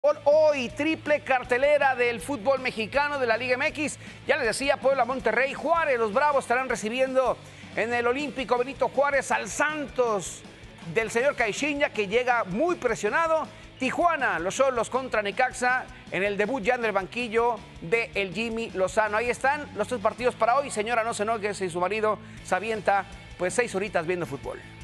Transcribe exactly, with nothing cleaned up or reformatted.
Hoy, triple cartelera del fútbol mexicano de la Liga M X. Ya les decía, Puebla, Monterrey, Juárez. Los Bravos estarán recibiendo en el Olímpico Benito Juárez al Santos del señor Caixinha, que llega muy presionado. Tijuana, los Xolos contra Necaxa en el debut ya en el banquillo de el Jimmy Lozano. Ahí están los tres partidos para hoy. Señora, no se enoje si su marido se avienta pues seis horitas viendo fútbol.